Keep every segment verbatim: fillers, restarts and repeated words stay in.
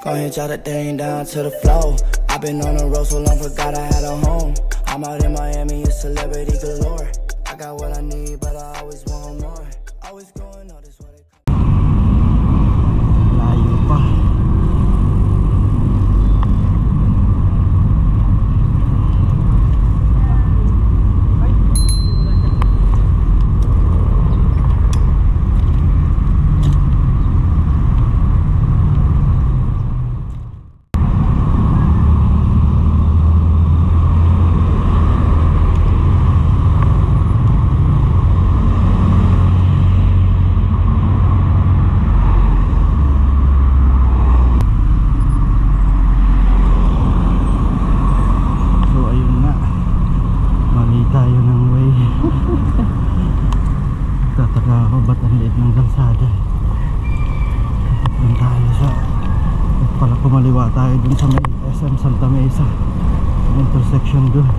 Go ahead, drop that thing down to the floor. I've been on the road so long, forgot I had a home. I'm out in Miami, it's celebrity galore. I got what I need, but I always want more. Always going all this way. Layo pa. Kumaliwa tayo dun sa may S M Santa Mesa intersection dun.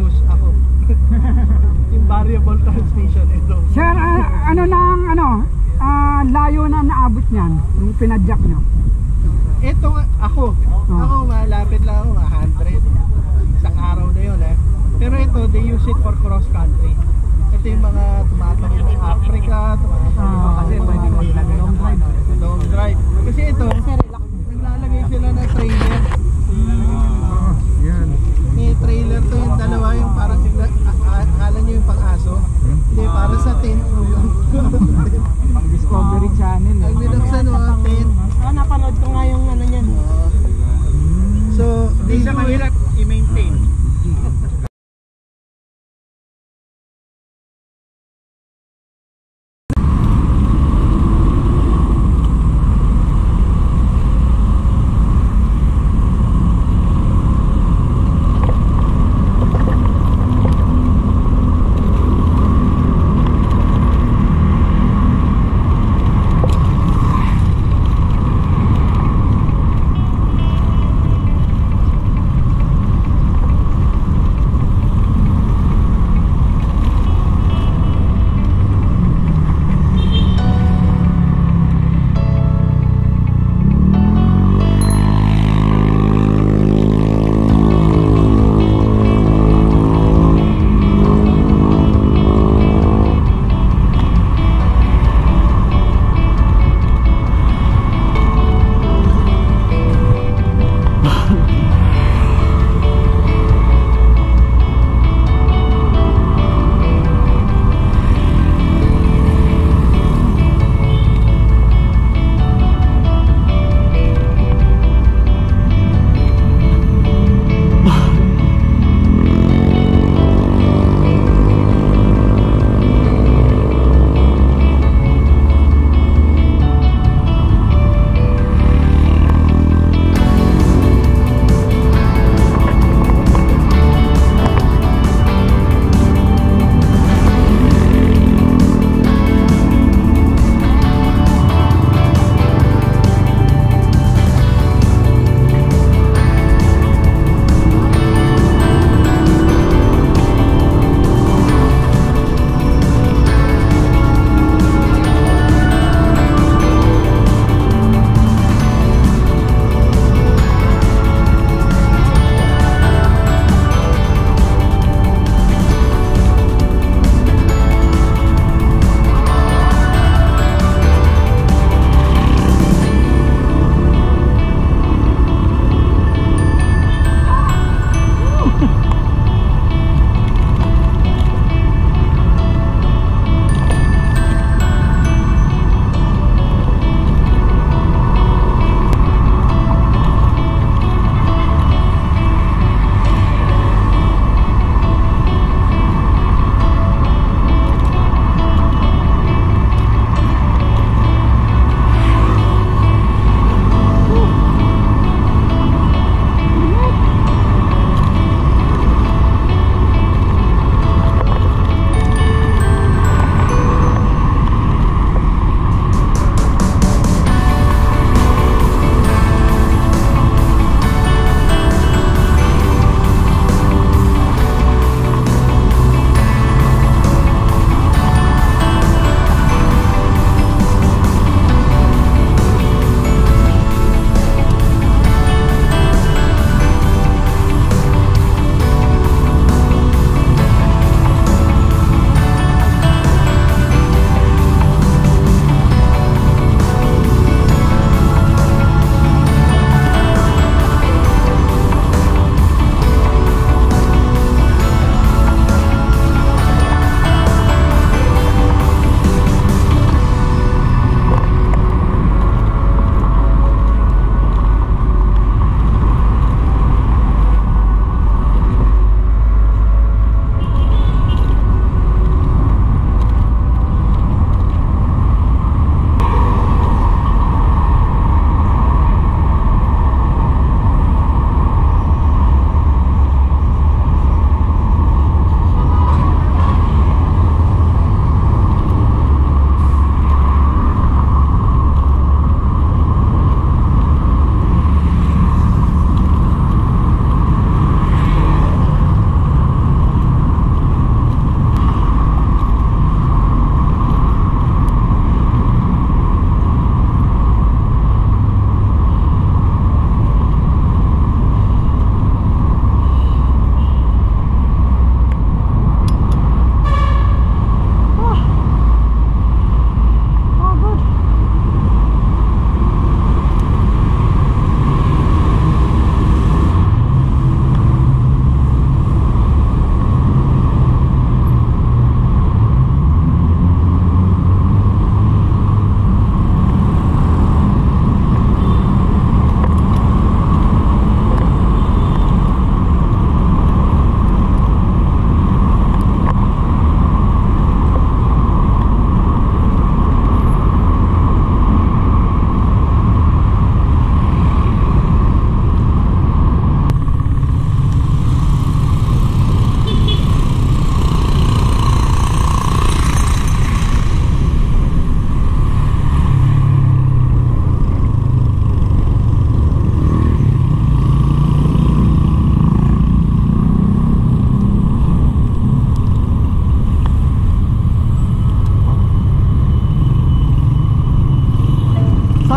Variable transmission ito. Sir, uh, ano nang ano? ah, layo na naabot niyan yung pinadyak nyo? Ito ako, Oh. ako malapit lang ako, one hundred. Isang araw na yun eh. Pero ito, they use it for cross country. Ito yung mga tumatawid ng Africa, tumatawid Ah, kasi pwede maglagay ng drive. Long drive. Kasi ito, naglalagay sila ng trailer. Oh, yan. May trailer to yung dalawa, yung parang akala nyo yung pang-aso. Hindi, para sa tent mo yun. Pang Discovery Channel. Ang binuksan mo, tent. Ah, napanood ko nga yung ano niyan. So, di siya mahirap i-maintain.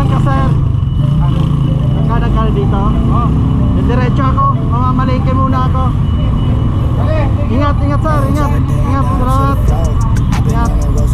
Saan ka sir? Nagkanan ka dito? Oo. Diretso ako, mamamalingke muna ako. Ingat, ingat sir, ingat. Ingat, salamat. Ingat.